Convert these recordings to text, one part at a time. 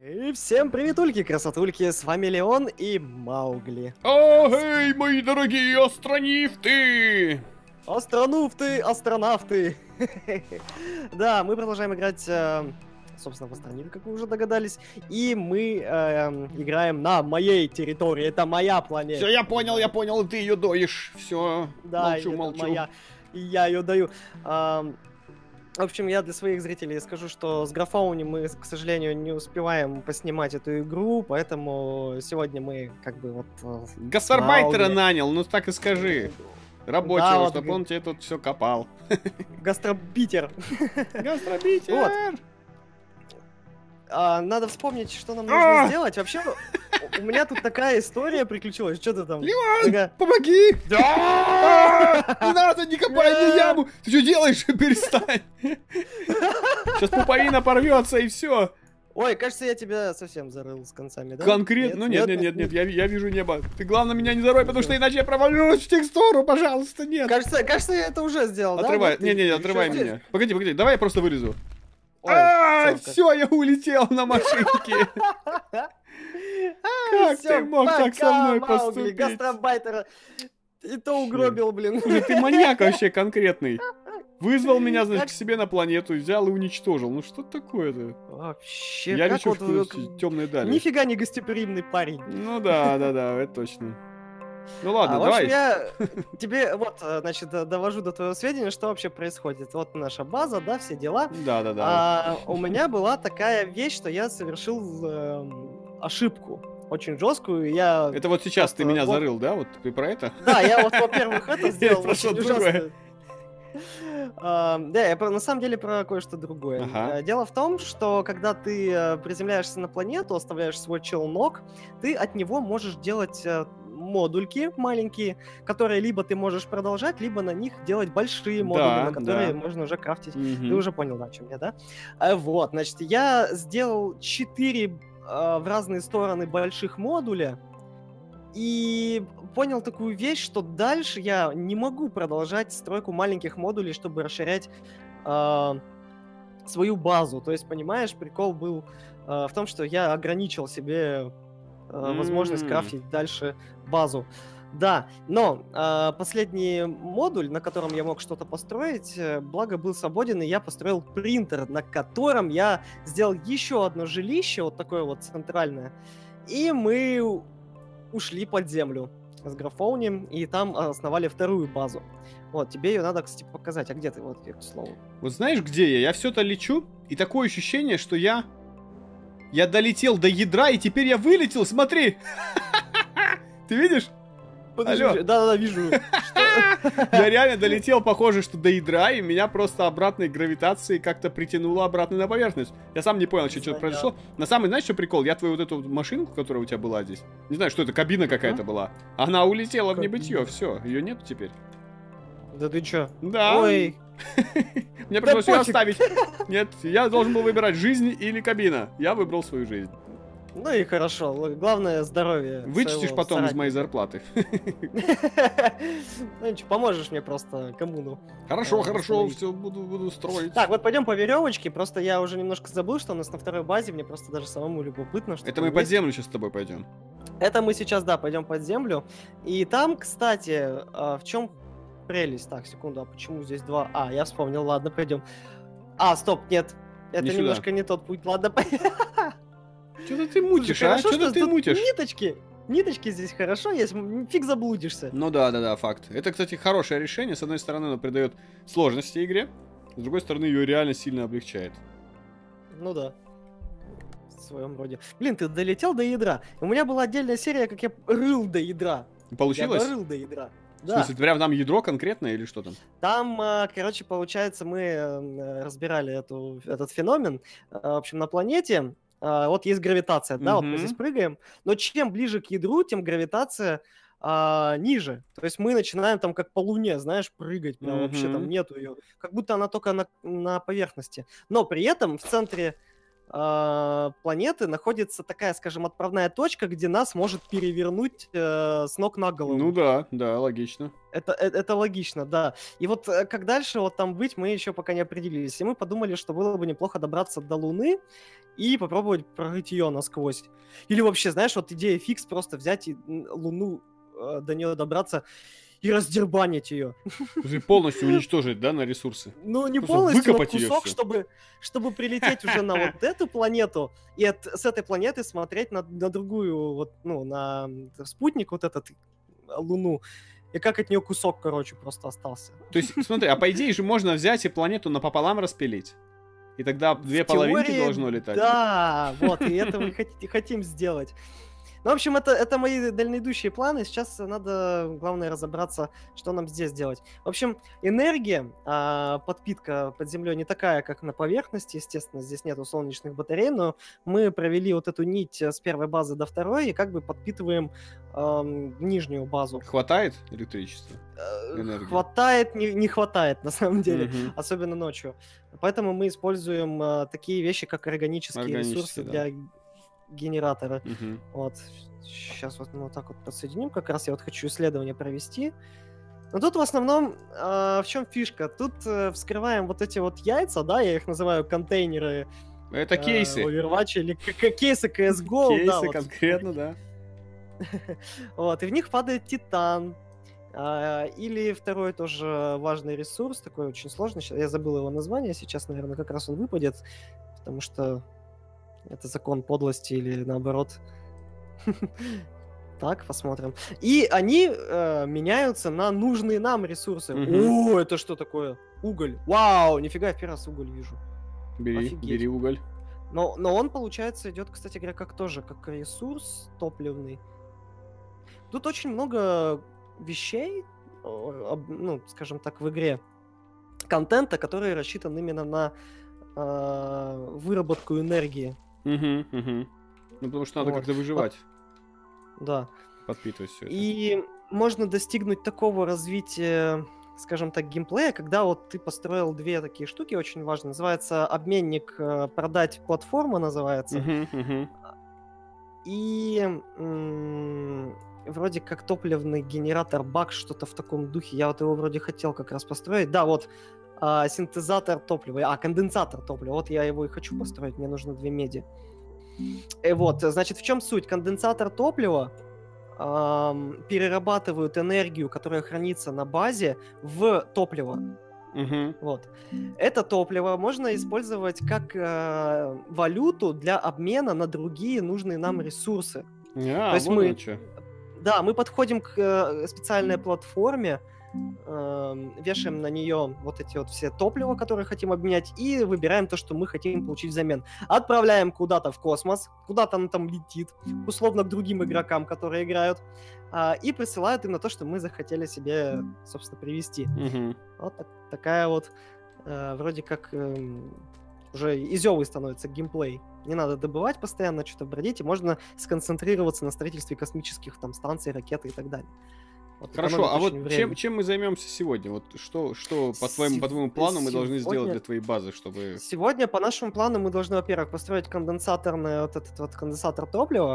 И всем приветульки, красотульки, с вами Леон и Маугли. Эй, мои дорогие астронавты! Астронавты, астронавты. Да, мы продолжаем играть, собственно, в Астронавты, как вы уже догадались. И мы играем на моей территории, это моя планета. Все, я понял, ты ее доишь. Все, Да, молчу. это моя, и я ее даю. В общем, я для своих зрителей скажу, что с Графоуни мы, к сожалению, не успеваем поснимать эту игру, поэтому сегодня мы как бы вот... Гастарбайтера нанял, ну так и скажи. Рабочего, Да, вот чтобы он тебе тут все копал. Гастробитер. Гастробитер! Вот. Надо вспомнить, что нам нужно сделать. Вообще, у меня тут такая история приключилась. Что ты там? Леон, помоги! Не надо, не копай мне яму! Ты что делаешь? Перестань! Сейчас пупаина порвется и все. Ой, кажется, я тебя совсем зарыл с концами, да? Конкретно? Нет, я вижу небо. Ты, главное, меня не зарой, потому что иначе я провалюсь в текстуру, пожалуйста, нет. Кажется, я это уже сделал, отрывай, да? Не, отрывай меня. Погоди, давай я просто вырежу. Ой, все, я улетел на машинке. Как ты мог так со мной поступить? Гастробайтера и то угробил, блин. Ты маньяк вообще конкретный. Вызвал меня, значит, к себе на планету, взял и уничтожил. Ну что такое-то? Вообще, я как лечу вот в темные дали. Нифига не гостеприимный парень. Ну да, это точно. Ну ладно, в давай. общем, я тебе, вот, значит, довожу до твоего сведения, что вообще происходит. Вот наша база, да, все дела. Да. У меня была такая вещь, что я совершил ошибку. Очень жесткую, и я... Это вот сейчас ты меня зарыл, да? Вот ты про это? Да, я вот, во-первых, это сделал очень очень ужасно. Да, я на самом деле про кое-что другое. Ага. Дело в том, что когда ты приземляешься на планету, оставляешь свой челнок, ты от него можешь делать модульки маленькие, которые либо ты можешь продолжать, либо на них делать большие модули, на которые можно уже крафтить. Ты уже понял, да, о чем я, да? Вот, значит, я сделал 4 в разные стороны больших модуля, и понял такую вещь, что дальше я не могу продолжать стройку маленьких модулей, чтобы расширять свою базу. То есть, понимаешь, прикол был в том, что я ограничил себе возможность крафтить дальше базу. Да, но последний модуль, на котором я мог что-то построить, благо был свободен, и я построил принтер, на котором я сделал еще одно жилище, вот такое вот центральное, и мы ушли под землю с Графоуни, и там основали вторую базу. Вот, тебе ее надо, кстати, показать. А где ты, вот, к слову? Вот знаешь, где я? Я все-то лечу, и такое ощущение, что я долетел до ядра, и теперь я вылетел, смотри! Ты видишь? Подожди, да, вижу. Я реально долетел, похоже, что до ядра, и меня просто обратной гравитацией как-то притянуло обратно на поверхность. Я сам не понял, что произошло. На самом деле, знаешь, что прикол? Я твою вот эту машинку, которая у тебя была здесь, не знаю, что это, кабина какая-то была, она улетела в небытие, все, ее нету теперь. Да ты чё? Да. Ой. Мне пришлось ее оставить. Нет, я должен был выбирать жизнь или кабина. Я выбрал свою жизнь. Ну и хорошо, главное здоровье. Вычтешь потом из моей зарплаты. Ну ничего, поможешь мне просто коммуну. Хорошо, все буду строить. Так, вот пойдем по веревочке, просто я уже немножко забыл, что у нас на второй базе, мне просто даже самому любопытно. Это мы под землю сейчас с тобой пойдем. Это мы сейчас, да, пойдем под землю. И там, кстати, в чем прелесть? Так, секунду, а почему здесь 2? Я вспомнил, ладно, пойдем. Стоп, нет, это немножко не тот путь, ладно, Что-то ты мутишь, Что-то ты мутишь? Ниточки здесь хорошо есть, фиг заблудишься. Ну да, факт. Это, кстати, хорошее решение. С одной стороны, оно придает сложности игре, с другой стороны, ее реально сильно облегчает. Ну да. В своем роде. Блин, ты долетел до ядра. У меня была отдельная серия, как я рыл до ядра. Получилось? Я рыл до ядра. Да. В смысле, прям там ядро конкретное или что там? Там, короче, получается, мы разбирали этот феномен. В общем, на планете вот есть гравитация, да, вот мы здесь прыгаем, но чем ближе к ядру, тем гравитация ниже. То есть мы начинаем там как по Луне, знаешь, прыгать, прям вообще там нету ее. Как будто она только на поверхности. Но при этом в центре планеты находится такая, скажем, отправная точка, где нас может перевернуть с ног на голову. Ну да, логично. Это логично, да. И вот как дальше вот там быть, мы еще пока не определились. И мы подумали, что было бы неплохо добраться до Луны и попробовать прорыть ее насквозь. Или вообще, знаешь, вот идея фикс просто взять и Луну, до нее добраться и раздербанить ее. Полностью уничтожить, да, на ресурсы? Ну, не Просто полностью, но выкопать её кусок, всё. чтобы прилететь уже на вот эту планету, и с этой планеты смотреть на другую, вот, ну, на спутник вот этот, Луну, и как от нее кусок, короче, просто остался. То есть, смотри, а по идее же можно взять и планету напополам распилить. И тогда две В половинки теории, должно летать. да, вот, и это мы хотим сделать. Ну, в общем, это мои дальнейдущие планы. Сейчас надо, главное, разобраться, что нам здесь делать. В общем, энергия, подпитка под землей не такая, как на поверхности. Естественно, здесь нету солнечных батарей, но мы провели вот эту нить с первой базы до второй и как бы подпитываем нижнюю базу. Хватает электричества? Энергии? Хватает, не хватает, на самом деле, Мгм. особенно ночью. Поэтому мы используем такие вещи, как органические ресурсы да. для генератора. Мгм. Вот. Сейчас вот мы вот так вот подсоединим. Как раз я вот хочу исследование провести. Но тут в основном в чем фишка? Тут вскрываем вот эти вот яйца, да, я их называю контейнеры. Это кейсы. Overwatch или кейсы CSGO. Кейсы да, вот. конкретно, да. Вот, и в них падает титан. Или второй тоже важный ресурс, такой очень сложный. Я забыл его название, сейчас, наверное, как раз он выпадет, потому что это закон подлости или наоборот. Так, посмотрим. И они меняются на нужные нам ресурсы. Мгм. О, это что такое? Уголь. Вау, нифига, я первый раз уголь вижу. Бери, Офигеть. бери уголь. Но он, получается, идет, кстати говоря, как ресурс топливный. Тут очень много вещей, ну, скажем так, в игре. Контента, который рассчитан именно на выработку энергии. Мгм, мгм. Ну, потому что надо Вот. как-то выживать, Да. подпитывать все это. И можно достигнуть такого развития, скажем так, геймплея, когда вот ты построил две такие штуки очень важные. Называется обменник продать платформа, называется. Мгм, мгм. И вроде как топливный генератор бак, что-то в таком духе. Я вот его вроде хотел как раз построить. Да, вот синтезатор топлива, конденсатор топлива. Вот я его и хочу построить, мне нужно 2 меди. И вот, значит, в чем суть? Конденсатор топлива перерабатывают энергию, которая хранится на базе, в топливо. Мгм. Вот. Это топливо можно использовать как валюту для обмена на другие нужные нам ресурсы. То есть Вот мы, оно чё. да, мы подходим к специальной платформе, вешаем на нее вот эти вот все топлива, которые хотим обменять, и выбираем то, что мы хотим получить взамен. Отправляем куда-то в космос, куда-то оно там летит, условно к другим игрокам, которые играют, и присылают им на то, что мы захотели себе, собственно, привезти. Мгм. Вот такая вот вроде как уже изёвый становится геймплей. Не надо добывать постоянно, что-то бродить, и можно сконцентрироваться на строительстве космических там станций, ракет и так далее. Вот, Хорошо, а вот очень время. чем мы займемся сегодня? Вот что по твоему плану мы должны сделать Сегодня- для твоей базы, чтобы... Сегодня по нашему плану мы должны, во-первых, построить конденсаторный вот этот вот конденсатор топлива.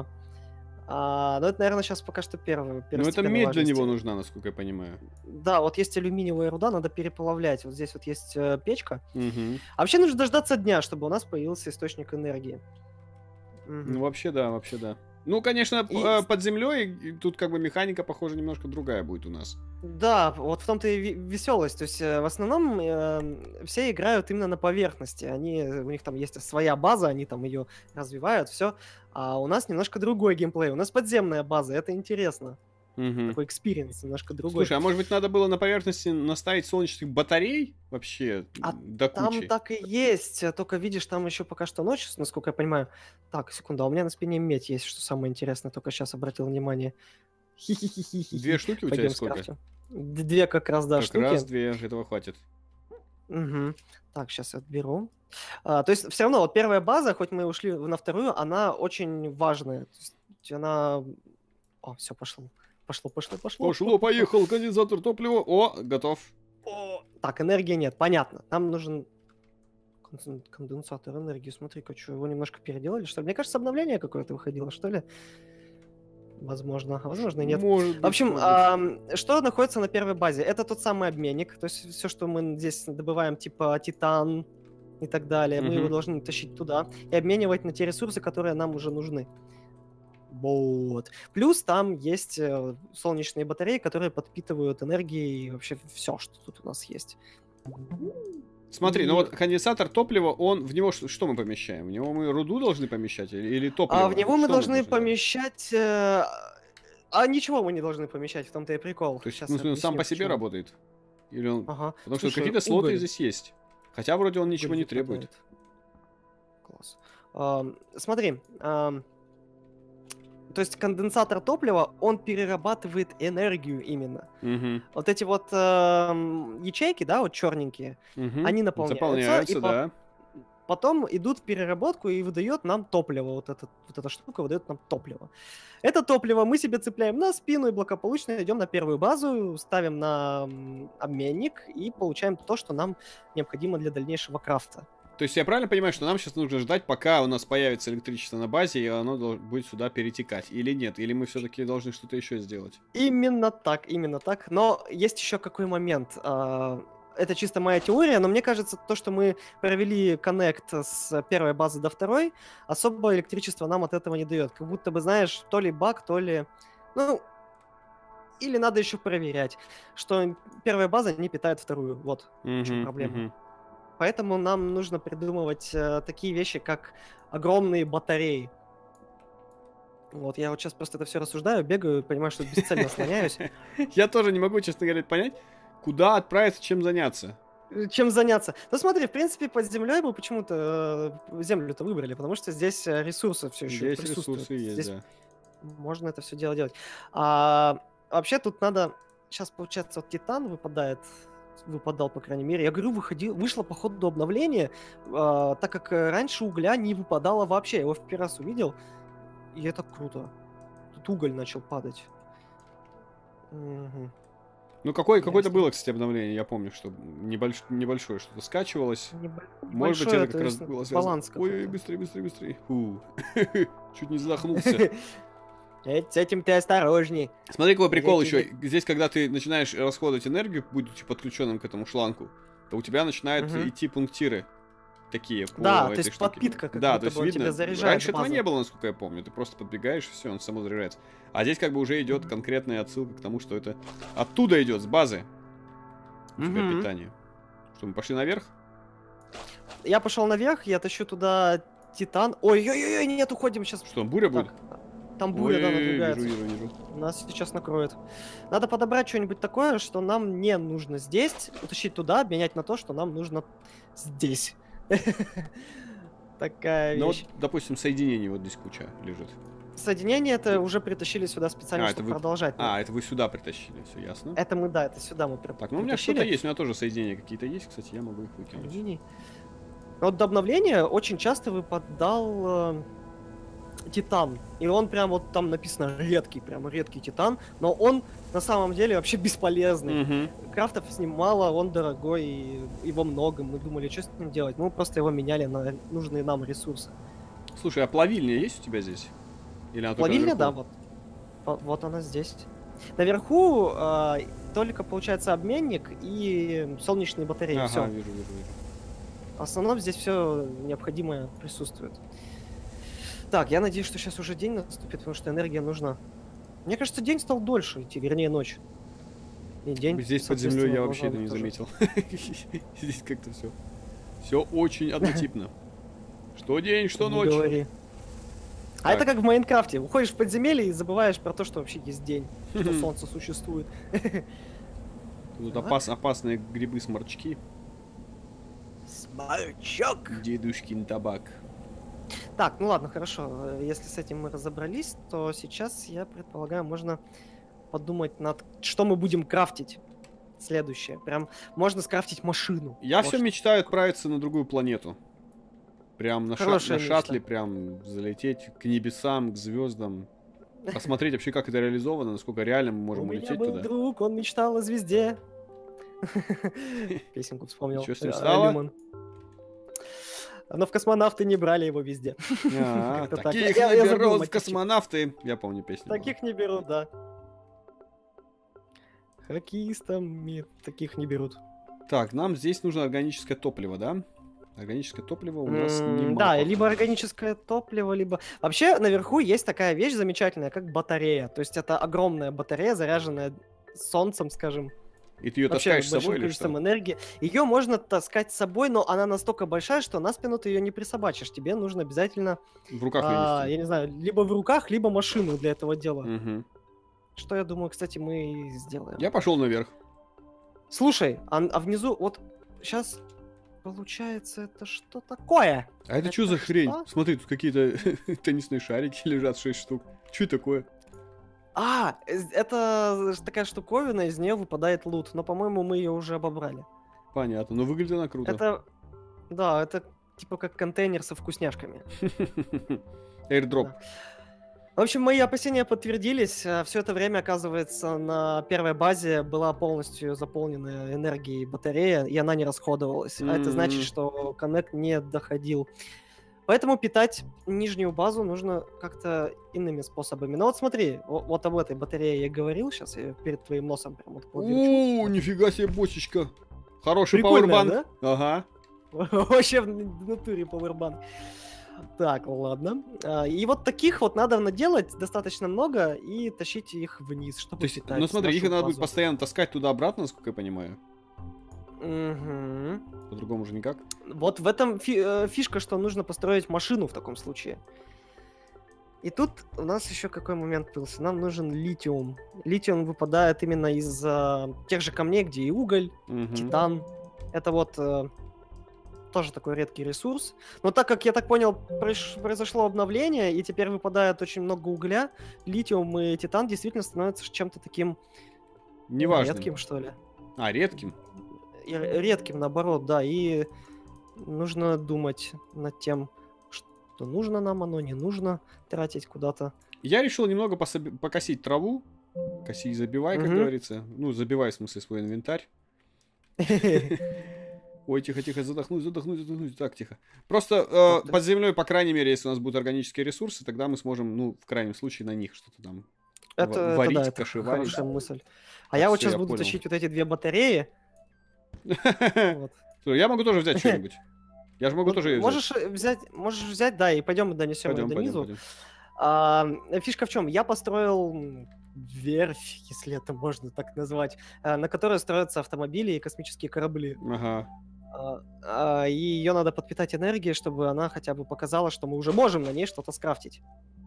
Но это, наверное, сейчас пока что Ну, это первостепенной медь для него важности. нужна, насколько я понимаю. Да, вот есть алюминиевая руда, надо переплавлять. Вот здесь вот есть печка. Мгм. А вообще нужно дождаться дня, чтобы у нас появился источник энергии. Мгм. Ну, вообще да, вообще да. Ну, конечно, И- под землей тут как бы механика, похоже, немножко другая будет у нас. Да, вот в том-то и веселость. То есть в основном все играют именно на поверхности. У них там есть своя база, они там ее развивают, все. А у нас немножко другой геймплей. У нас подземная база, это интересно. Мгм. Такой экспириенс немножко другой. Слушай, а может быть надо было на поверхности наставить солнечных батарей вообще А до Там кучи? так и есть, только видишь, там еще пока что ночь, насколько я понимаю. Так, секунду, а у меня на спине медь есть, что самое интересное, только сейчас обратил внимание. Хи-хи-хи-хи-хи. 2 штуки у тебя Пойдем сколько? скрафтим. 2 как раз, да, Как штуки. раз 2, этого хватит. Мгм. Так, сейчас отберу. То есть все равно вот первая база, хоть мы ушли на вторую, она очень важная. То есть она... О, все, пошло. Пошло. Пошло, поехал, конденсатор топлива. О, готов. О, так, энергии нет, понятно. Нам нужен конденсатор энергии. Смотри-ка, что, его немножко переделали, что ли? Мне кажется, обновление какое-то выходило, что ли? Возможно, а возможно и нет. Может быть, В общем, может быть. что находится на первой базе? Это тот самый обменник. То есть все, что мы здесь добываем, типа титан, и так далее. Мы его должны тащить туда и обменивать на те ресурсы, которые нам уже нужны. Вот. Плюс там есть солнечные батареи, которые подпитывают энергией вообще все, что тут у нас есть. Смотри, ну вот конденсатор топлива, в него что мы помещаем? В него мы руду должны помещать или топливо? А в него мы должны помещать... А ничего мы не должны помещать, в том-то и прикол. То есть, он сам по себе работает? Или он... Ага. Потому что какие-то слоты здесь есть. Хотя вроде он ничего не требует. Класс. Смотри, то есть конденсатор топлива, он перерабатывает энергию именно. Вот эти вот ячейки, да, вот черненькие, они наполняются, да. Потом идут в переработку и выдает нам топливо. Вот эта штука выдает нам топливо. Это топливо мы себе цепляем на спину и благополучно идем на первую базу, ставим на обменник и получаем то, что нам необходимо для дальнейшего крафта. То есть я правильно понимаю, что нам сейчас нужно ждать, пока у нас появится электричество на базе, и оно будет сюда перетекать? Или нет? Или мы все-таки должны что-то еще сделать? Именно так, именно так. Но есть еще какой момент. Это чисто моя теория, но мне кажется, то, что мы провели коннект с первой базы до второй, особо электричество нам от этого не дает. Как будто бы, знаешь, то ли баг, то ли... Ну, или надо еще проверять, что первая база не питает вторую. Вот в чем проблема. Поэтому нам нужно придумывать такие вещи, как огромные батареи. Вот, я вот сейчас просто это все рассуждаю, бегаю, понимаю, что бесцельно слоняюсь. Я тоже не могу, честно говоря, понять, куда отправиться, чем заняться. Чем заняться? Ну смотри, в принципе, под землей мы почему-то землю-то выбрали, потому что здесь ресурсы все еще присутствуют. Здесь ресурсы есть, здесь да. можно это все дело делать. Вообще тут надо... Сейчас, получается, вот титан выпадал, по крайней мере. Я говорю, вышло по ходу обновления, так как раньше угля не выпадало вообще. Я его в первый раз увидел, и это круто. Тут уголь начал падать. Ну, какое-то было, кстати, обновление, я помню, что небольшое что-то скачивалось. Может быть, это как раз было связано. Ой, быстрее. Чуть не задохнулся. С этим ты осторожней. Смотри, какой прикол еще. Здесь, когда ты начинаешь расходовать энергию, будучи подключенным к этому шлангу, то у тебя начинают идти пунктиры такие по да, этой то есть штуке. подпитка как да, то есть видно, раньше базу. этого не было, насколько я помню. Ты просто подбегаешь, все, он само заряжается. А здесь как бы уже идет конкретная отсылка к тому, что это оттуда идет, с базы. У тебя питание. Что, мы пошли наверх? Я пошел наверх, я тащу туда титан. Ой-ой-ой, нет, уходим сейчас. Что, буря будет? Там буря, да, надвигается. Вижу. Нас сейчас накроет. Надо подобрать что-нибудь такое, что нам не нужно здесь, утащить туда, обменять на то, что нам нужно здесь. Такая вещь. Ну вот, допустим, соединений вот здесь куча лежит. Соединение это уже притащили сюда специально, чтобы продолжать. Это вы сюда притащили, все ясно. Это сюда мы притащили. Так, ну у меня что-то есть, у меня тоже соединения какие-то есть, кстати, я могу их выкинуть. Вот до обновления очень часто выпадал титан. И он прям вот там написано редкий титан, но он на самом деле вообще бесполезный. Крафтов с ним мало, он дорогой, и его много. Мы думали, что с ним делать. Мы просто его меняли на нужные нам ресурсы. Слушай, а плавильня есть у тебя здесь? Или она плавильня, да, вот она здесь. Наверху только получается обменник и солнечные батареи. Ага, все. Вижу. В основном здесь все необходимое присутствует. Так, я надеюсь, что сейчас уже день наступит, потому что энергия нужна. Мне кажется, день стал дольше идти, вернее, ночь. И день, здесь под землей я вообще это не заметил. Здесь как-то все. Все очень однотипно. Что день, что ночь. А это как в Майнкрафте. Уходишь в подземелье и забываешь про то, что вообще есть день, что солнце существует. Тут опасные грибы-сморчки. Сморчок! Дедушкин табак. Так, ну ладно, хорошо. Если с этим мы разобрались, то сейчас, я предполагаю, можно подумать над... Что мы будем крафтить? Следующее. Прям можно скрафтить машину. Я все мечтаю отправиться на другую планету. Прям на шаттле, прям залететь к небесам, к звездам. Посмотреть вообще, как это реализовано, насколько реально мы можем улететь туда. У меня был друг, он мечтал о звезде. Песенку вспомнил. Что с ним стало? Но в космонавты не брали его везде. Таких не берут в космонавты. Я помню песню. Таких не берут, да. Хоккеистами таких не берут. Так, нам здесь нужно органическое топливо, да? Органическое топливо у нас не Да, либо органическое топливо, либо... Вообще, наверху есть такая вещь замечательная, как батарея. То есть это огромная батарея, заряженная солнцем, скажем. И ты ее Вообще, таскаешь с большим собой или количеством что? энергии. Ее можно таскать с собой, но она настолько большая, что на спину ты ее не присобачишь. Тебе нужно обязательно, В руках ее нести. я не знаю, либо в руках, либо машину для этого дела. Мгм. Что, я думаю, кстати, мы и сделаем. Я пошел наверх. Слушай, а внизу, вот сейчас, получается, это что такое? А это что за Это хрень? что? Смотри, тут какие-то теннисные шарики лежат, 6 штук. Что такое? Это такая штуковина, из нее выпадает лут. Но, по-моему, мы ее уже обобрали. Понятно, но выглядит она круто. Это, да, это типа как контейнер со вкусняшками. Airdrop. Да. В общем, мои опасения подтвердились. Все это время, оказывается, на первой базе была полностью заполнена энергией батарея, и она не расходовалась. А это значит, что коннект не доходил. Поэтому питать нижнюю базу нужно как-то иными способами. Ну вот смотри, вот об этой батарее я говорил, сейчас я перед твоим носом прям вот подвинчу. О, нифига себе бочечка. Хороший Прикольная, пауэрбанк. Ага. Вообще в натуре пауэрбанк. Так, ладно. И вот таких вот надо наделать достаточно много и тащить их вниз, чтобы То есть, питать ну смотри, их нашу надо будет базу. постоянно таскать туда-обратно, насколько я понимаю. Мгм. По-другому же никак. Вот в этом фишка, что нужно построить машину в таком случае. И тут у нас еще какой момент появился. Нам нужен литиум. Литиум выпадает именно из тех же камней, где и уголь, Мгм. титан. Это вот тоже такой редкий ресурс. Но так как, я так понял, произошло обновление, и теперь выпадает очень много угля, литиум и титан действительно становятся чем-то таким Неважно. редким, что ли. А, редким? Редким, наоборот, да. И нужно думать над тем, что нужно нам оно, не нужно тратить куда-то. Я решил немного покосить траву. Коси и забивай, как Мгм. говорится. Ну, забивай, в смысле, свой инвентарь. Ой, тихо-тихо, задохнусь. Так, тихо. Просто под землей, по крайней мере, если у нас будут органические ресурсы, тогда мы сможем, ну, в крайнем случае, на них что-то там Это варить, да, это кашеварить. хорошая мысль. А Так, я вот всё, сейчас я буду понял. тащить вот эти 2 батареи. Вот. Слушай, я могу тоже взять что-нибудь. Я же могу Вот тоже ее взять. можешь взять, да, и пойдем донесем ее до Пойдем, низу. пойдем. Фишка в чем? Я построил верфь, если это можно так назвать, на которой строятся автомобили и космические корабли. Ага. И ее надо подпитать энергией, чтобы она хотя бы показала, что мы уже можем на ней что-то скрафтить.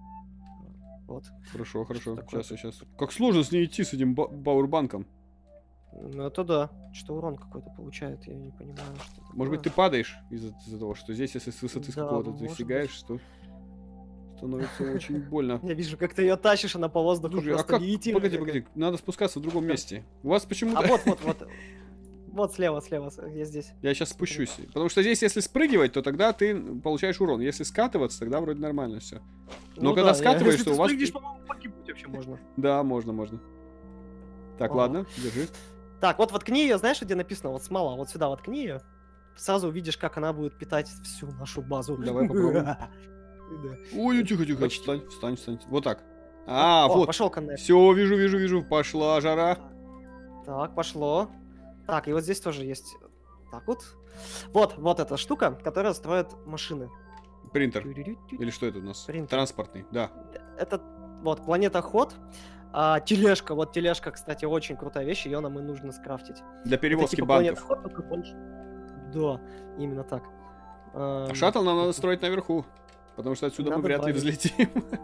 Вот. Хорошо. такое? Сейчас. Как сложно с ней идти, с этим пауэрбанком. Ну это да. Что урон какой-то получает, я не понимаю, что Может быть, ты такое. падаешь из-за того, что здесь, если с высоты с Да, какого-то ты может фигаешь, что становится очень больно. Я вижу, как ты ее тащишь, она по воздуху Слушай, а просто как? левитирует. Погоди, надо спускаться в другом месте. У вас почему-то... А вот. Вот слева, я здесь. Я сейчас спущусь. Потому что здесь, если спрыгивать, то тогда ты получаешь урон. Если скатываться, тогда вроде нормально все. Но когда скатываешь, если то ты у вас... спрыгнешь, по-моему, погибнуть вообще можно. Да, можно. Так, Ага. ладно, держи. Так, вот воткни ее, знаешь, где написано? Вот смола, вот сюда воткни ее. Сразу увидишь, как она будет питать всю нашу базу. Давай попробуем. Да. Ой, тихо, Почти. встань. Вот так. А, О, вот. пошел коннект. Все, вижу. Пошла жара. Так, пошло. Так, и вот здесь тоже есть. Так вот. Вот эта штука, которая строит машины. Принтер. Или что это у нас? Принтер. Транспортный, да. Это вот планета Ход. Тележка. Вот тележка, кстати, очень крутая вещь. Ее нам и нужно скрафтить. Для Это перевозки типа банков. планета Ход, только больше. Да, именно так. А шаттл нам надо строить наверху. Потому что отсюда мы Надо вряд ли добавить. взлетим.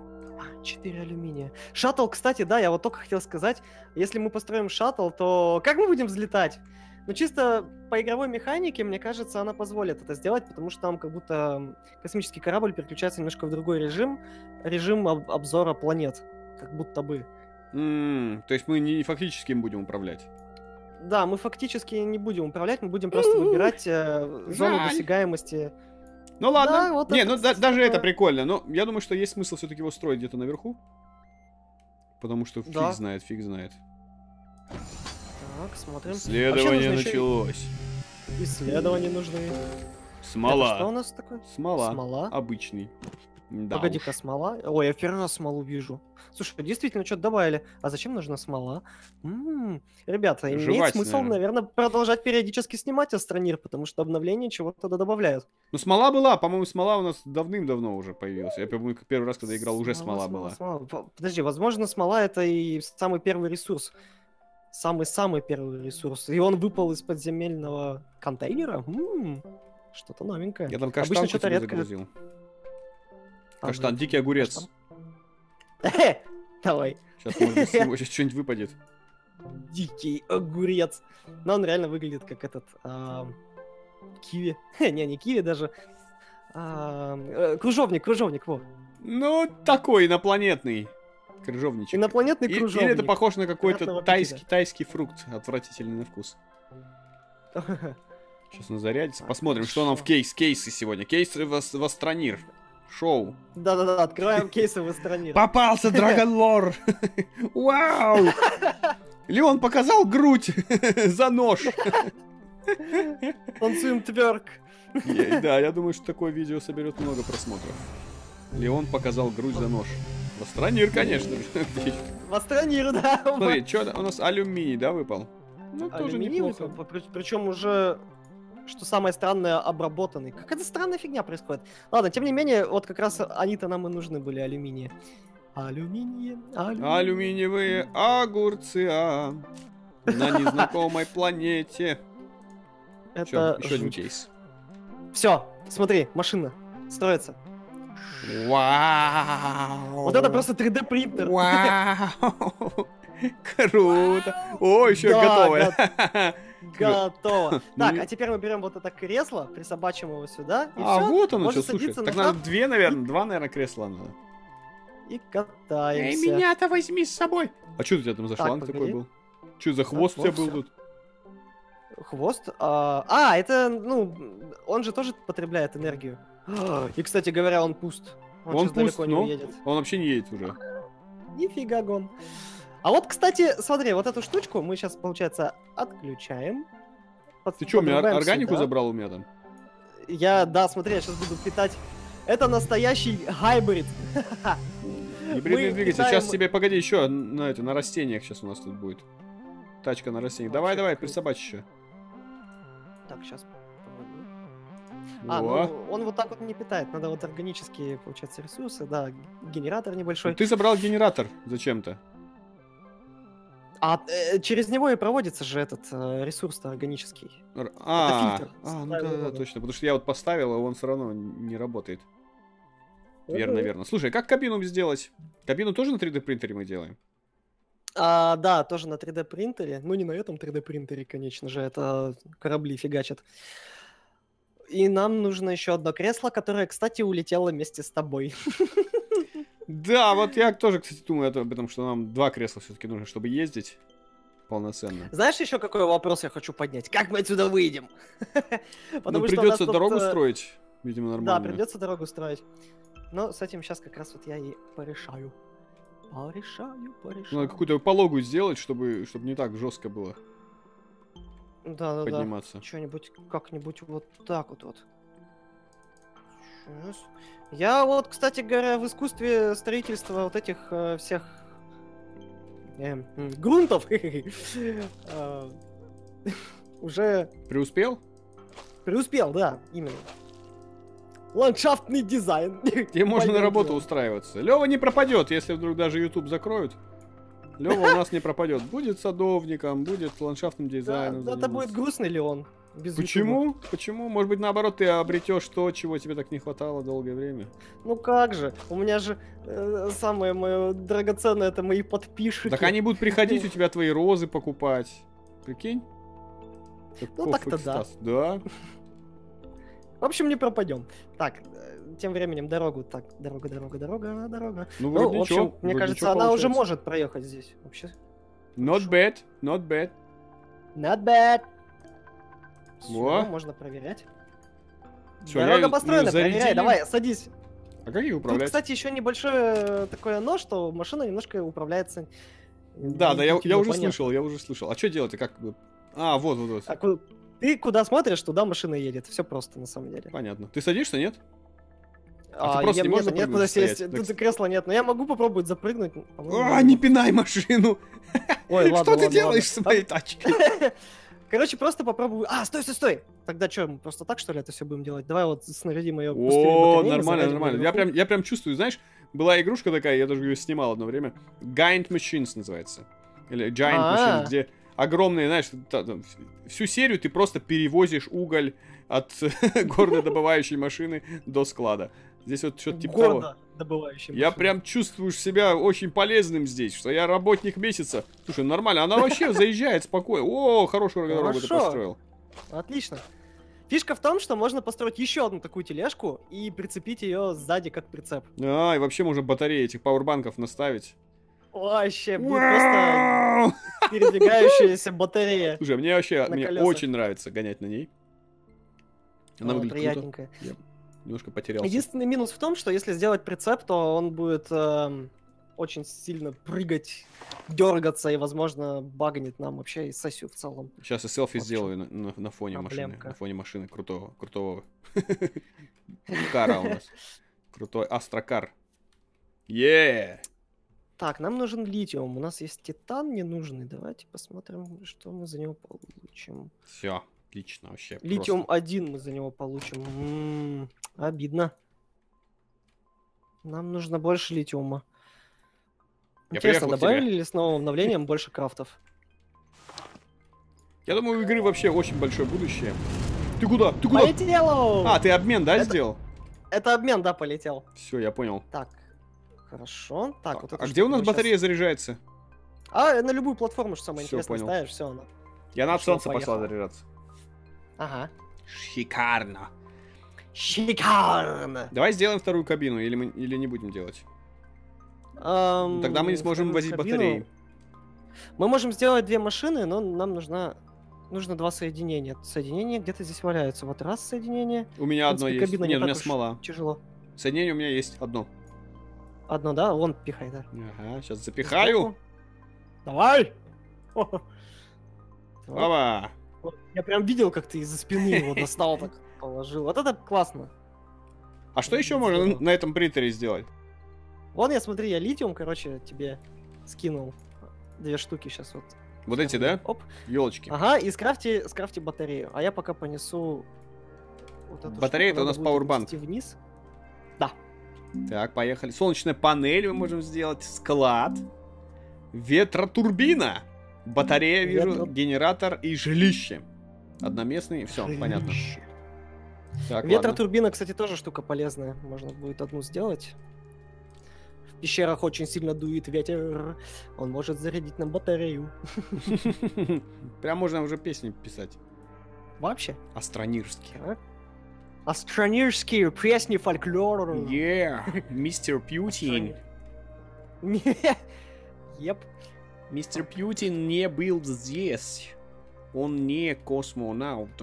4 алюминия. Шаттл, кстати, да, я вот только хотел сказать, если мы построим шаттл, то как мы будем взлетать? Ну, чисто по игровой механике, мне кажется, она позволит это сделать, потому что там как будто космический корабль переключается немножко в другой режим обзора планет, как будто бы. То есть мы не фактически им будем управлять. Да, мы фактически не будем управлять, мы будем просто выбирать зону жаль. досягаемости. Ну ладно. Да, вот Не, это, ну кстати, даже это такое. прикольно. Но я думаю, что есть смысл все-таки его строить где-то наверху. Потому что Да. фиг знает. Так, смотрим. Исследование Вообще нужно еще началось. Исследования нужны. Это что у Смола. нас такое? Смола. Смола. Обычный. Да Погоди-ка, уж. смола. Ой, я в первый раз смолу вижу. Слушай, действительно, что-то добавили. А зачем нужна смола? Ребята, имеет Жевать, смысл, наверное. наверное, продолжать периодически снимать Астронир, потому что обновления чего-то добавляют. Ну, смола была, по-моему, смола у нас давным-давно уже появилась. Я помню, первый раз, когда играл, уже смола была. Подожди, возможно, смола это и самый первый ресурс. Самый-самый первый ресурс. И он выпал из подземельного контейнера? Что-то новенькое. Я там Обычно каштан что-то тебе редко. загрузил. Каштан, дикий огурец. Давай. Сейчас, может быть, с него сейчас что-нибудь выпадет. Дикий огурец. Но он реально выглядит как этот... киви. Не киви даже. Кружовник, во. Ну, такой инопланетный крыжовничек. Инопланетный кружовник. Или это похоже на какой-то Приятного тайский фрукт, отвратительный на вкус. Сейчас он зарядится. Посмотрим, что нам в кейсы сегодня. Кейсы в Астронир. Шоу. Да-да-да, открываем кейсы в Астронир. Попался Драгонлор! Вау! Леон показал грудь за нож. Танцуем тверк. Да, я думаю, что такое видео соберет много просмотров. Леон показал грудь за нож. В Астронир, конечно же. В Астронир, да. Смотри, что у нас алюминий, да, выпал? Ну, тоже неплохо. Причем уже, что самое странное, обработанный. Какая-то странная фигня происходит. Ладно, тем не менее, вот как раз они-то нам и нужны были, алюминии. Алюминиевые огурцы на незнакомой планете. Это еще один кейс. Все, смотри, машина строится. Вау! Вот это просто 3D принтер. Вау! Круто! О, еще готовое. Готово. Так, а теперь мы берем вот это кресло, присобачим его сюда. А вот оно что, слушай. Так надо два, наверное, кресла надо. И катаемся. Эй, меня-то возьми с собой. А что у тебя там за шланг такой был? Что за хвост у тебя был тут? Хвост? Это, он же тоже потребляет энергию. И, кстати говоря, он пуст. Он пуст, но он вообще не едет уже. Нифига гон. А вот, кстати, смотри, вот эту штучку мы сейчас, получается, отключаем. Ты что, у меня органику забрал у меня там? Да, смотри, я сейчас буду питать. Это настоящий хайбрид. Гибридный двигатель. Сейчас тебе, погоди, еще на растениях сейчас у нас тут будет. Тачка на растениях. Давай, присобачь еще. Так, сейчас. Он вот так вот не питает. Надо вот органические, получается, ресурсы. Да, генератор небольшой. Ты забрал генератор зачем-то. Через него и проводится же этот ресурс-то органический. Ну да, точно. Потому что я вот поставил, а он все равно не работает. Верно. Слушай, как кабину сделать? Кабину тоже на 3D принтере мы делаем? Да, тоже на 3D принтере. Ну, не на этом 3D принтере, конечно же. Это корабли фигачат. И нам нужно еще одно кресло, которое, кстати, улетело вместе с тобой. Да, вот я тоже, кстати, думаю об этом, что нам 2 кресла все-таки нужно, чтобы ездить полноценно. Знаешь, еще какой вопрос я хочу поднять? Как мы отсюда выйдем? Ну, придется дорогу строить, видимо, нормально. Да, придется дорогу строить. Но с этим сейчас как раз вот я и порешаю. Надо какую-то пологу сделать, чтобы не так жестко было. Да. Подниматься. Что-нибудь, как-нибудь вот так вот. Сейчас. Я вот, кстати говоря, в искусстве строительства вот этих всех грунтов уже... Преуспел? Преуспел, да, именно. Ландшафтный дизайн. Тебе можно на работу устраиваться. Лёва не пропадет, если вдруг даже YouTube закроют. Лёва у нас не пропадет. Будет садовником, будет ландшафтным дизайном. Да, это будет грустный ли он? Почему? Почему? Может быть, наоборот, ты обретешь то, чего тебе так не хватало долгое время. Ну как же? У меня же самое мое драгоценное — это мои подписчики. Так они будут приходить у тебя твои розы покупать. Прикинь? Ну так-то да. Да. В общем, не пропадем. Так, тем временем дорога. Ну, вроде в общем, ничего, мне кажется, она уже может проехать здесь. Вообще. Not bad. Not bad. Во. Всё, можно проверять. Всё, дорога построена, проверяй, давай, садись. А как ее управлять? Тут, кстати, еще небольшое такое оно, что машина немножко управляется. Да, я уже слышал. А что делать-то, как бы? А, вот. Ты куда смотришь, туда машина едет. Все просто, на самом деле. Понятно. Ты садишься, нет? А ты просто не можешь нет, куда запрыгнуть, сесть. стоять? Тут кресла нет, но я могу попробовать запрыгнуть. Не пинай машину! Ой, ладно, Что ты ладно, делаешь с ладно. моей тачкой? Короче, просто попробую... стой! Тогда что, мы просто так, что ли, это все будем делать? Давай вот снарядим ее О, нормально. Я прям чувствую, знаешь, была игрушка такая, я даже ее снимал одно время. Giant Machines называется. Или Giant Machines, где огромные, знаешь, всю серию ты просто перевозишь уголь от горнодобывающей машины до склада. Здесь вот что-то типа того. Я прям чувствую себя очень полезным здесь, что я работник месяца. Слушай, нормально, она вообще заезжает спокойно. О, хорошую дорогу ты построил. Отлично. Фишка в том, что можно построить еще одну такую тележку и прицепить ее сзади как прицеп. И вообще можно батареи этих пауэрбанков наставить. Вообще, будет просто передвигающаяся батарея. Слушай, мне очень нравится гонять на ней. Она выглядит приятненькая. Круто. Я немножко потерялся. Единственный минус в том, что если сделать прицеп, то он будет очень сильно прыгать, дергаться и, возможно, багнет нам вообще и сессию в целом. Сейчас я селфи сделаю на фоне машины. На фоне машины крутого кара у нас. Крутой астрокар. Так, нам нужен литиум. У нас есть титан ненужный. Давайте посмотрим, что мы за него получим. Все, отлично вообще. Литиум 1 мы за него получим. Обидно. Нам нужно больше литиума. Интересно, добавили ли с новым обновлением больше крафтов? Я думаю, у игры вообще очень большое будущее. Ты куда? Полетел! Ты обмен, да, сделал? Это обмен, да, полетел. Все, я понял. Так, хорошо. Так, вот где у нас батарея заряжается? На любую платформу, что самое интересное, понял. ставишь, все, она. И она от солнца пошла заряжаться. Ага. Шикарно. Шикарно! Давай сделаем вторую кабину, или не будем делать? Тогда мы не сможем возить батареи. Мы можем сделать 2 машины, но нам нужно 2 соединения. Соединения где-то здесь валяются. Вот раз соединение. У меня одно есть. Нет, у меня смола. Тяжело. Соединение у меня есть одно. Одно, да? Вон, пихай, да. Ага, сейчас запихаю. Давай! Опа! Я прям видел, как ты из-за спины его достал, так положил. Вот это классно. А что еще можно на этом принтере сделать? Вон, смотри, я литиум, короче, тебе скинул. 2 штуки сейчас вот. Вот эти, да? Оп. Елочки. Ага, и скрафти батарею. А я пока понесу вот эту батарея это у нас пауэрбанк. Вниз. Да. Так, поехали. Солнечная панель мы можем сделать. Склад. Ветротурбина. Батарея, вижу, генератор и жилище. Одноместный, все, понятно. Так, ветротурбина, кстати, тоже штука полезная. Можно будет одну сделать. В пещерах очень сильно дует ветер. Он может зарядить нам батарею. Прям можно уже песни писать. Вообще? Астронирские. Астронирские песни фольклора. Мистер Пьютин. Еп. Мистер Пьютин не был здесь. Он не космонавт.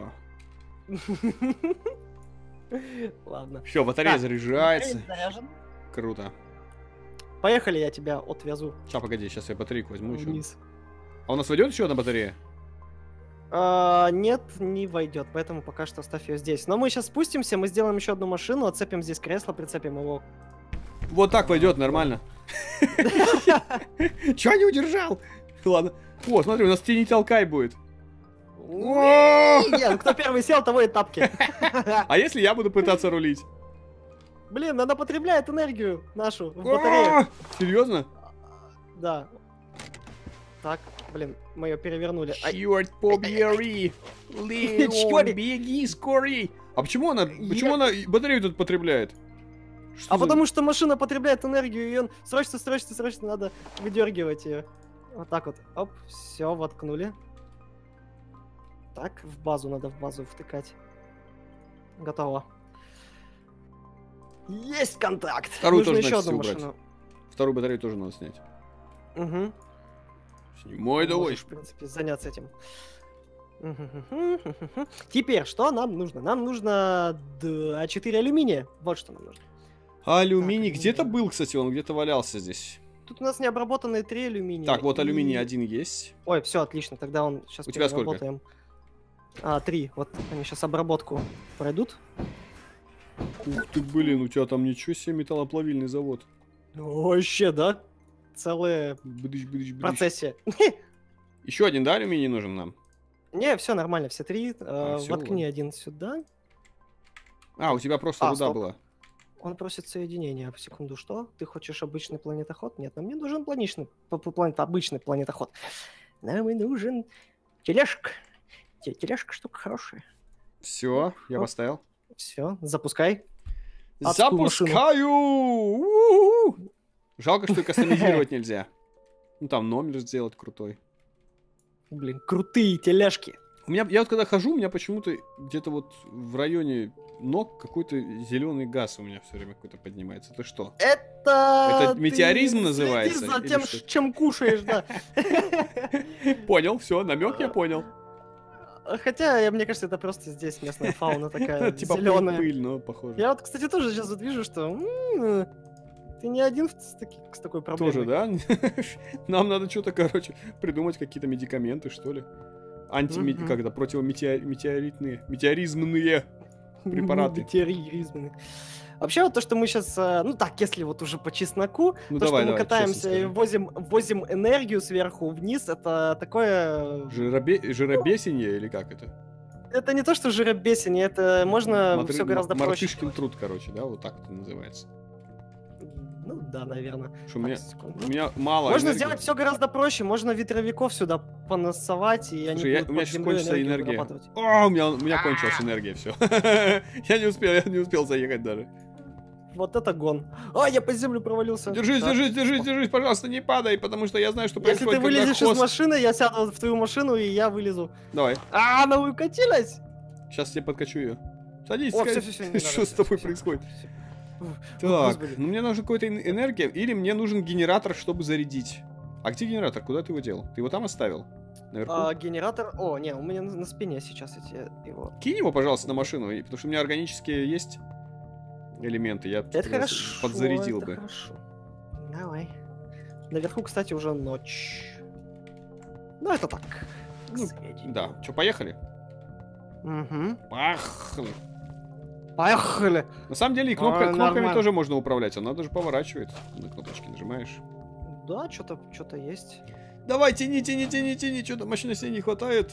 Ладно. Все, батарея заряжается. Круто. Поехали, я тебя отвезу. Сейчас, погоди, сейчас я батарейку возьму еще. Вниз. А у нас войдет еще одна батарея? Нет, не войдет, поэтому пока что оставь ее здесь. Но мы сейчас спустимся, мы сделаем еще одну машину, отцепим здесь кресло, прицепим его. Вот так войдет, нормально. Че не удержал? Ладно. О, смотри, у нас тени толкай будет. Нет, кто первый сел, того и тапки. А если я буду пытаться рулить? Блин, она потребляет энергию нашу в батарею. Серьезно? Да. Так, блин, мы ее перевернули. Черт побери! Леон, беги скорей! А почему она батарею тут потребляет? Потому что машина потребляет энергию, и он срочно надо выдергивать ее. Вот так вот. Оп, все, воткнули. Так, надо в базу втыкать. Готово. Есть контакт! Вторую нужно тоже еще одну машину. Убрать. Вторую батарею тоже надо снять. Угу. Снимай давай. Можешь, в принципе, заняться этим. Теперь, что нам нужно? Нам нужно 4 алюминия. Вот что нам нужно. Алюминий где-то был, кстати, он где-то валялся здесь. Тут у нас необработанные 3 алюминия. Так, вот алюминий 1 есть. Ой, все, отлично, тогда он сейчас у тебя сколько? 3. Вот они сейчас обработку пройдут. Ух ты, блин, у тебя там ничего себе металлоплавильный завод. Ну, вообще, да? Целая Бдыщ. процессия. Еще один, да, алюминий нужен нам? Не, все нормально, все 3. всё, Воткни ладно. один сюда. А, у тебя просто руда стоп. была. Он просит соединения. Секунду, что? Ты хочешь обычный планетоход? Нет, нам не нужен обычный планетоход. Нам и нужен тележка. Тележка штука хорошая. Все, я поставил. Все, запускай. Адскую Запускаю! У-у-у! Жалко, что и кастомизировать нельзя. Ну там номер сделать крутой. Блин, крутые тележки. Я вот когда хожу, у меня почему-то где-то вот в районе ног какой-то зеленый газ у меня все время какой-то поднимается. Это что? Это метеоризм ты называется, следи за или тем, что? чем кушаешь, да. Понял, все, намек я понял. Хотя, мне кажется, это просто здесь местная фауна такая Типа зеленая. пыль, но похоже. Я вот, кстати, тоже сейчас вот вижу, что ты не один с такой проблемой. Тоже, да? Нам надо что-то, короче, придумать какие-то медикаменты, что ли. Когда метеоризмные препараты. Метеоризмы. Вообще, вот то, что мы сейчас, ну так, если вот уже по чесноку, Ну, то, давай, что мы катаемся честно и возим энергию сверху вниз, это такое... Жиробесенье или как это? Это не то, что жиробесение, это можно все гораздо проще. Мартышкин труд, короче, да, вот так это называется. Ну да, наверное. Что у меня мало можно энергии. сделать все гораздо проще, можно ветровиков сюда понасовать, и они Слушай, будут у меня под сейчас землей кончится энергию энергия. вырабатывать. О, у меня кончилась энергия, все. Я не успел заехать даже. Вот это гон. А, я под землю провалился. Держись, пожалуйста, не падай, потому что я знаю, что Если происходит, ты вылезешь когда из машины, я сяду в твою машину, и я вылезу. Давай, Она укатилась! сейчас я подкачу ее. Садись, О, скорее. все, Что с тобой происходит? Так, ну мне нужна какая-то энергия, или мне нужен генератор, чтобы зарядить. А где генератор? Куда ты его делал? Ты его там оставил? Наверху? Генератор... О, не, у меня на спине сейчас его... Кинь его, пожалуйста, на машину, потому что у меня органические есть элементы, я Это хорошо, подзарядил это бы. хорошо. Давай. Наверху, кстати, уже ночь. Ну, это так. Ну, да. Че, поехали? Угу. Поехали. Поехали! На самом деле и кнопками нормально. тоже можно управлять, она даже поворачивает. На кнопочки нажимаешь. Да, что-то есть. Давай, тяни, что-то машины себе не хватает.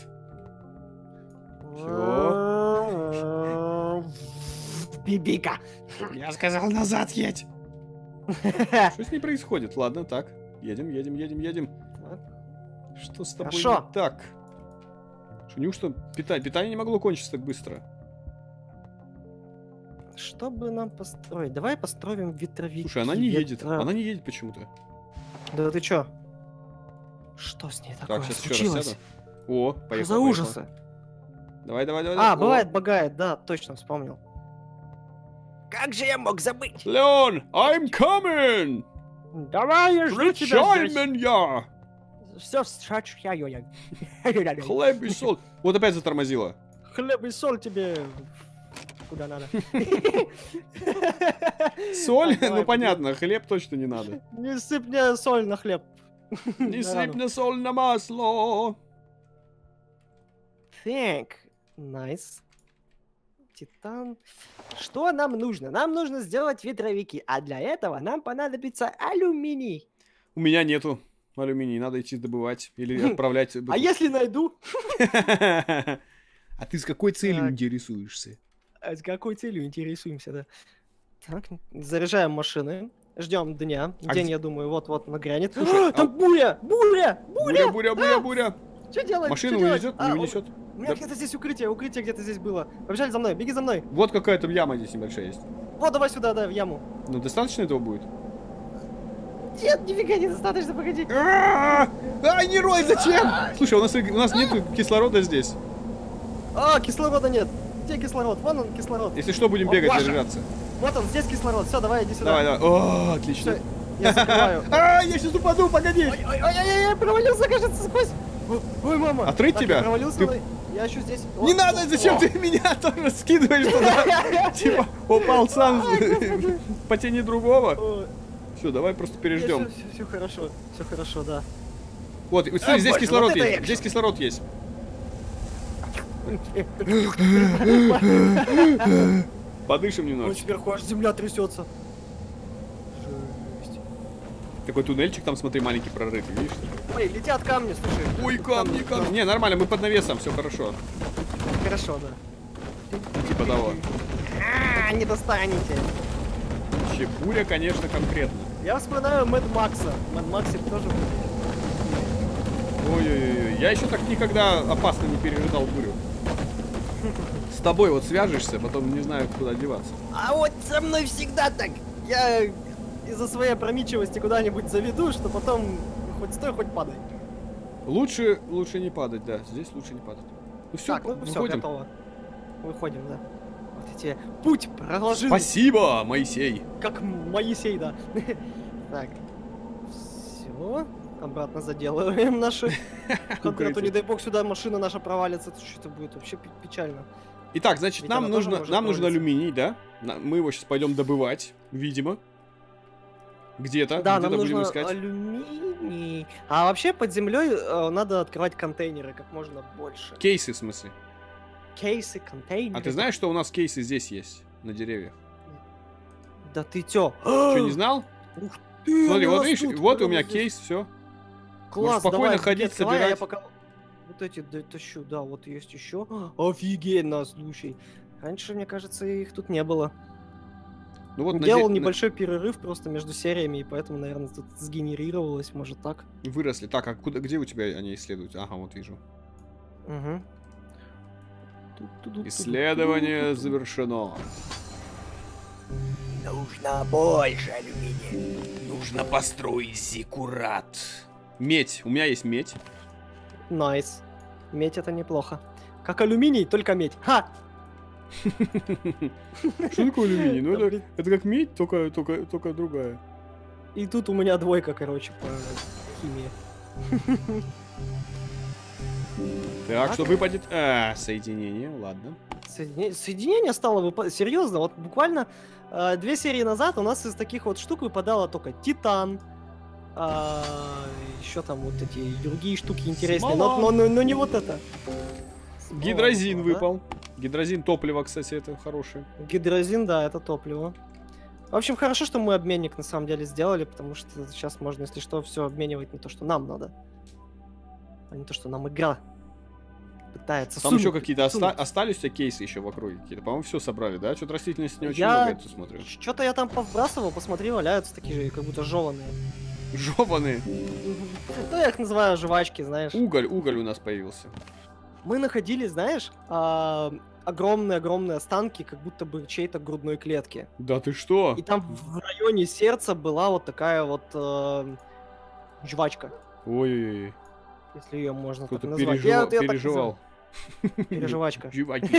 Бибика! Я сказал, назад едь! Что с ней происходит? Ладно, так. Едем. Что с тобой Хорошо. не так? Что, неужто питание не могло кончиться так быстро? Что бы нам построить? Давай построим ветровики. Слушай, она не едет. Она не едет почему-то. Да ты чё? Что с ней такое Так, сейчас еще случилось? раз сяду. О, Что поехал. за ужасы? Давай. А, О. бывает, багает, да, точно вспомнил. Как же я мог забыть? Леон, I'm coming! Давай, я жду тебя здесь. меня! Все встречаю. Хлеб и соль. Вот опять затормозила. Хлеб и соль тебе куда надо. Соль? Так, давай, Ну понятно, хлеб точно не надо. Не сыпь мне соль на хлеб. Не Да, сыпь мне соль на масло. Так, nice. Титан. Что нам нужно? Нам нужно сделать ветровики, а для этого нам понадобится алюминий. У меня нету алюминия, надо идти добывать или отправлять. А если найду? А ты с какой целью Так. интересуешься? А с какой целью интересуемся, да? Так, заряжаем машины. Ждем дня. А День, где- я думаю, вот-вот нагрянет. Слушай, Там буря! Буря! Буря. Что делать? Машину Что делать? унесет? Не унесет? У меня где-то здесь укрытие где-то здесь было. Побежали за мной, беги за мной. Вот какая-то яма здесь небольшая есть. Вот, давай сюда, да, в яму. Ну, достаточно этого будет? Нет, нифига недостаточно, погоди. Ай, не рой, зачем? Слушай, у нас нет кислорода здесь. А, кислорода нет. Где кислород? Вон он, кислород. Если что, будем О, бегать, Паша. заряжаться. Вот он, здесь кислород. Все, давай, иди сюда. Давай. О, отлично. Всё, я закрываю. А, я сейчас упаду, погоди. Ой, провалился, кажется, сквозь. Ой, мама. Отрыть Так, тебя? я провалился, Ты- но я еще здесь. Не надо, зачем ты меня тоже скидываешь туда? Типа, упал сам, потяни другого. Все, давай просто переждем. Все хорошо, да. Вот, смотри, здесь боже, кислород вот это есть. экшен. Здесь кислород есть. Подышим Ну, немножечко. теперь аж земля трясется. Жесть. Такой туннельчик там, смотри, маленький прорытый, видишь? Ой, летят камни, слушай. Ой, камни, камни. Не, нормально, мы под навесом, все хорошо. Хорошо, да. Типа того. Не достанете. Вообще, буря, конечно, конкретно. Я вспоминаю Мэд Макса. Мэд Максе тоже был. Ой-ой-ой, я еще так никогда опасно не пережидал бурю. С тобой вот свяжешься, потом не знаю, куда деваться. А вот со мной всегда так. Я из-за своей опрометчивости куда-нибудь заведу, что потом хоть стой, хоть падай. Лучше не падать, да. Здесь лучше не падать. Ну все, Так, ну все, готово. Выходим, да. Вот я тебе путь проложил. Спасибо, Моисей. Как Моисей, да. Так. Все. Обратно заделываем наши. А то, не дай бог, сюда машина наша провалится. Что-то будет вообще печально. Итак, значит, нам нужен алюминий, да? Мы его сейчас пойдем добывать, видимо. Где-то, да, где-то нам будем нужно искать. алюминий. А вообще под землей надо открывать контейнеры как можно больше. Кейсы, в смысле? Кейсы, контейнеры. А ты знаешь, что у нас кейсы здесь есть, на деревьях? Да ты чё? Что, не знал? Ух ты, Смотри, вот растут, видишь, вот у меня здесь. кейс, все. Класс, спокойно давай, ходить, открывай, собирать. я пока... Вот эти тащу, да, вот есть еще. Офигенно, слушай. Раньше, мне кажется, их тут не было. Ну вот Делал небольшой перерыв просто между сериями, и поэтому, наверное, тут сгенерировалось, может так. Выросли. Так, а где у тебя они исследуют? Ага, вот вижу. Угу. Исследование завершено. Нужно больше алюминия. Нужно построить зиккурат. Медь. У меня есть медь. Найс. Медь это неплохо. Как алюминий, только медь. Ха! Что такое алюминий? Ну это как медь, только другая. И тут у меня двойка, короче, по химии. Так, что выпадет? Соединение, ладно. Соединение стало выпадать. Серьезно, вот буквально 2 серии назад у нас из таких вот штук выпадало только титан. Еще там вот эти другие штуки интересные. Но не вот это. Гидрозин да? выпал. Гидрозин топливо, кстати, это хорошее. Гидрозин, да, это топливо. В общем, хорошо, что мы обменник на самом деле сделали, потому что сейчас можно, если что, все обменивать на то, что нам надо. А не то, что нам игра пытается. Там еще какие-то остались у тебя кейсы еще в округе какие-то? По-моему, все собрали, да? Что-то растительности не очень много, я тут смотрю. Что-то я там повбрасывал, посмотри, валяются такие же, как будто жеванные. Жеванные? Ну, я их называю жвачки, знаешь. Уголь у нас появился. Мы находили, знаешь, огромные-огромные останки, как будто бы чьей-то грудной клетки. Да ты что? И там в районе сердца была вот такая вот жвачка. Ой-ой-ой. Если ее можно так Кто-то назвать. переживал. Переживачка.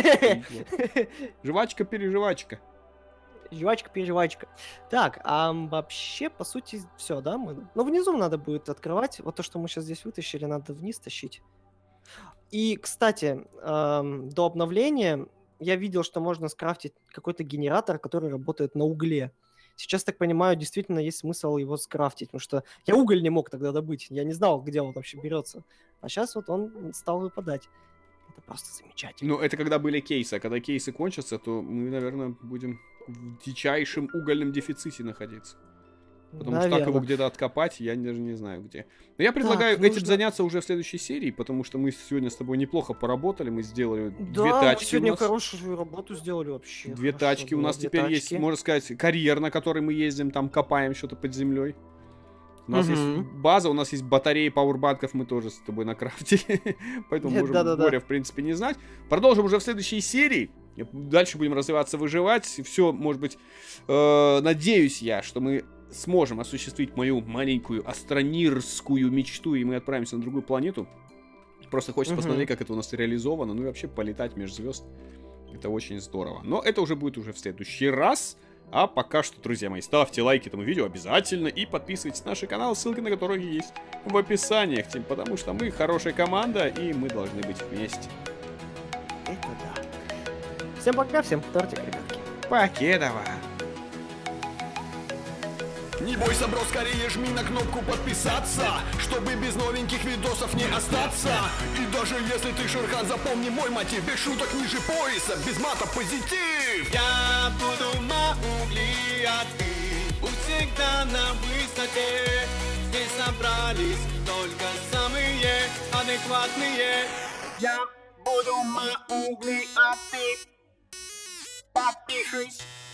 Жвачка-переживачка. Жвачка-переживачка. Так, а вообще, по сути, все, да? Ну, внизу надо будет открывать. Вот то, что мы сейчас здесь вытащили, надо вниз тащить. И, кстати, до обновления я видел, что можно скрафтить какой-то генератор, который работает на угле. Сейчас, так понимаю, действительно есть смысл его скрафтить, потому что я уголь не мог тогда добыть. Я не знал, где он вообще берется. А сейчас вот он стал выпадать. Это просто замечательно. Ну, это когда были кейсы. А когда кейсы кончатся, то мы, наверное, будем в дичайшем угольном дефиците находиться. Потому что так его где-то откопать, я даже не знаю где. Но я предлагаю этим заняться уже в следующей серии, потому что мы сегодня с тобой неплохо поработали, мы сделали 2 тачки. Мы сегодня хорошую работу сделали вообще. 2 тачки у нас теперь есть, можно сказать, карьер, на который мы ездим, там копаем что-то под землей. У нас есть база, у нас есть батареи пауэрбанков, мы тоже с тобой накрафтили. Поэтому можем горя, в принципе, не знать. Продолжим уже в следующей серии. Дальше будем развиваться, выживать. Все, может быть, надеюсь я, что мы сможем осуществить мою маленькую астронирскую мечту, и мы отправимся на другую планету. Просто хочется посмотреть, как это у нас реализовано. Ну и вообще полетать между звезд. Это очень здорово. Но это уже будет уже в следующий раз. А пока что, друзья мои, ставьте лайки этому видео обязательно и подписывайтесь на наш канал, ссылки на который есть в описании, потому что мы хорошая команда и мы должны быть вместе. Это да. Всем пока, всем тортик, ребятки. Покедова. Не бойся, бро, скорее жми на кнопку подписаться, чтобы без новеньких видосов не остаться. И даже если ты Шерхан, запомни мой мотив: без шуток ниже пояса, без мата позитив. взрыв. Я буду Маугли, а ты будь всегда на высоте. Здесь собрались только самые адекватные. Я буду Маугли, а ты подпишись.